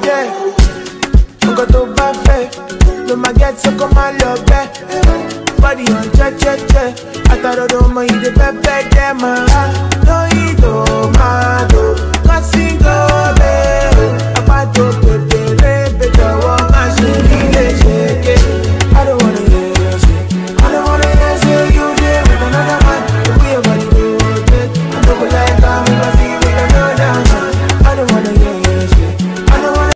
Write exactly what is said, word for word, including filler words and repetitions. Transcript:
che. Nunca to buffet. No ma get so come on love back. Body on che che che. I thought I don't mind the pepe them. No